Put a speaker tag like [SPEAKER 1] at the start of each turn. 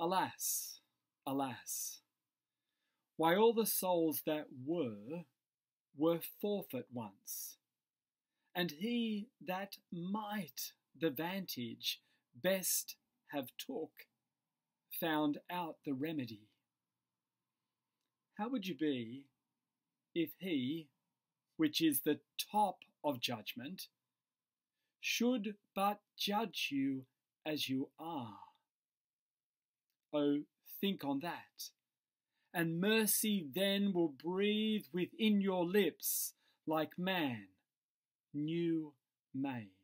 [SPEAKER 1] Alas, alas, why all the souls that were forfeit once, and he that might the vantage best have took, found out the remedy. How would you be if he, which is the top of judgment, should but judge you as you are? Oh, think on that, and mercy then will breathe within your lips like man new made.